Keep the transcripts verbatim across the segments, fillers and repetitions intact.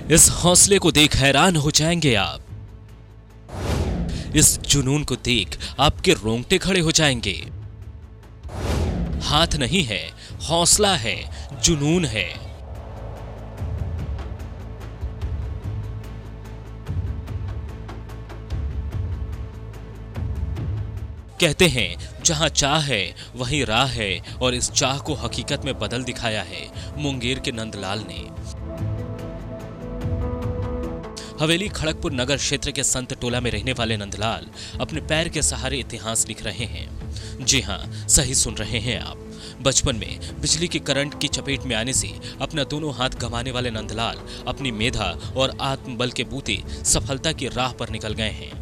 इस हौसले को देख हैरान हो जाएंगे आप। इस जुनून को देख आपके रोंगटे खड़े हो जाएंगे। हाथ नहीं है, हौसला है, जुनून है। कहते हैं जहां चाह है वहीं राह है, और इस चाह को हकीकत में बदल दिखाया है मुंगेर के नंदलाल ने। हवेली खड़गपुर नगर क्षेत्र के संत टोला में रहने वाले नंदलाल अपने पैर के सहारे इतिहास लिख रहे हैं। जी हां, सही सुन रहे हैं आप। बचपन में बिजली के करंट की चपेट में आने से अपना दोनों हाथ गंवाने वाले नंदलाल अपनी मेधा और आत्मबल के बूते सफलता की राह पर निकल गए हैं।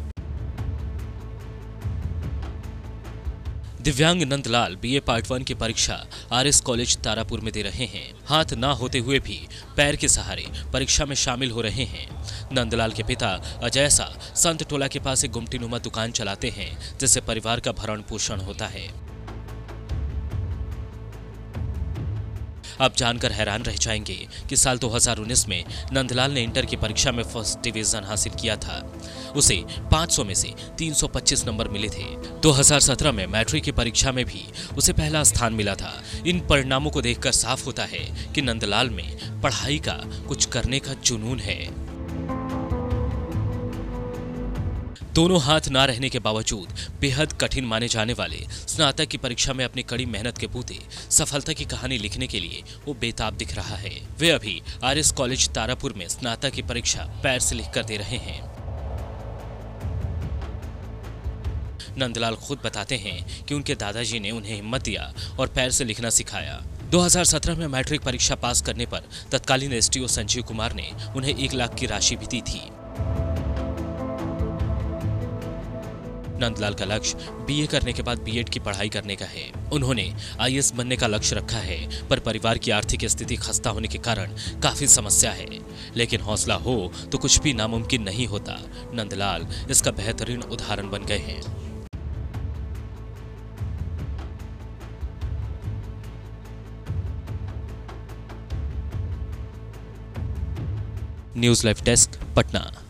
दिव्यांग नंदलाल बीए पार्ट वन की परीक्षा आरएस कॉलेज तारापुर में दे रहे हैं। हाथ ना होते हुए भी पैर के सहारे परीक्षा में शामिल हो रहे हैं। नंदलाल के पिता अजय सा संत टोला के पास एक गुमटीनुमा दुकान चलाते हैं, जिससे परिवार का भरण पोषण होता है। आप जानकर हैरान रह जाएंगे कि साल दो हज़ार उन्नीस में नंदलाल ने इंटर की परीक्षा में फर्स्ट डिवीजन हासिल किया था। उसे पाँच सौ में से तीन सौ पच्चीस नंबर मिले थे। दो हज़ार सत्रह में मैट्रिक की परीक्षा में भी उसे पहला स्थान मिला था। इन परिणामों को देखकर साफ होता है कि नंदलाल में पढ़ाई का, कुछ करने का जुनून है। दोनों हाथ ना रहने के बावजूद बेहद कठिन माने जाने वाले स्नातक की परीक्षा में अपनी कड़ी मेहनत के बूते सफलता की कहानी लिखने के लिए वो बेताब दिख रहा है। वे अभी आरएस कॉलेज तारापुर में स्नातक की परीक्षा पैर से लिख कर दे रहे हैं। नंदलाल खुद बताते हैं कि उनके दादाजी ने उन्हें हिम्मत दिया और पैर से लिखना सिखाया। दो हज़ार सत्रह में मैट्रिक परीक्षा पास करने पर तत्कालीन एसडीओ संजीव कुमार ने उन्हें एक लाख की राशि भी दी थी। नंदलाल का लक्ष्य बीए करने के बाद बीएड की पढ़ाई करने का है। उन्होंने आईएएस बनने का लक्ष्य रखा है, पर परिवार की आर्थिक स्थिति खस्ता होने के कारण काफी समस्या है। लेकिन हौसला हो तो कुछ भी नामुमकिन नहीं होता। नंदलाल इसका बेहतरीन उदाहरण बन गए हैं। News live desk, Patna.